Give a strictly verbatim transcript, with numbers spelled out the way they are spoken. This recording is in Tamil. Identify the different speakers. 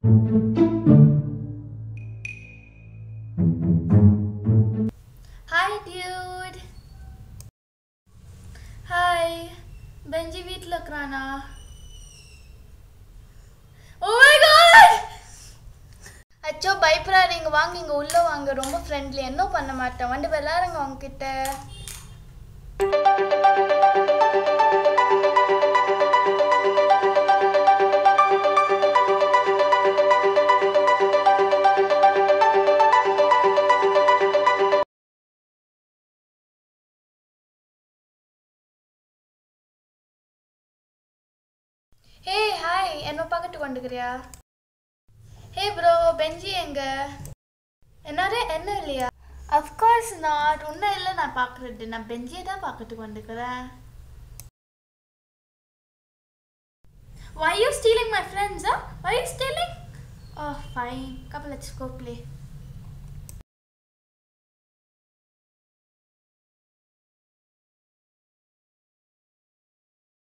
Speaker 1: Hi dude. Hi. Benji வீட்ல இருக்கறானா? Oh my god. அச்சோ பயப்படாதீங்க, வாங்க இங்க உள்ள வாங்க. ரொம்ப ஃப்ரெண்ட்லி, என்ன பண்ண மாட்டேன். வந்து விளையாடுங்க உங்ககிட்ட. ஹே ஹாய், என்ன பார்க்கட்டு வந்துக்கிறியா? ஹே ப்ரோ, பெஞ்சி எங்க? என்னது என்ன இல்லையா? Of course not. ஒன்றும் இல்லை, நான் பார்க்குறது. நான் பெஞ்சியை தான் பார்க்கறதுக்கு வந்துக்கிறேன். Why are you stealing my friends? Huh? Why are you stealing? Oh, fine. Come, let's go play.